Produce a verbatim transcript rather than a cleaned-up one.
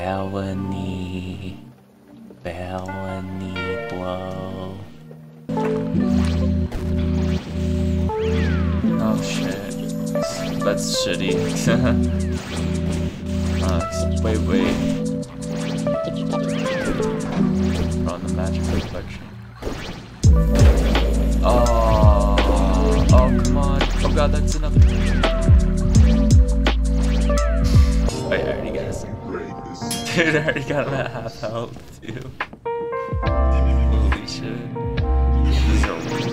felony, felony blow. Oh shit, that's shitty. uh, wait, wait. On the magic reflection. Oh, oh come on. Oh god, that's another. Oh yeah, I already got it. Dude, I already got him at half health too. Holy shit. This is a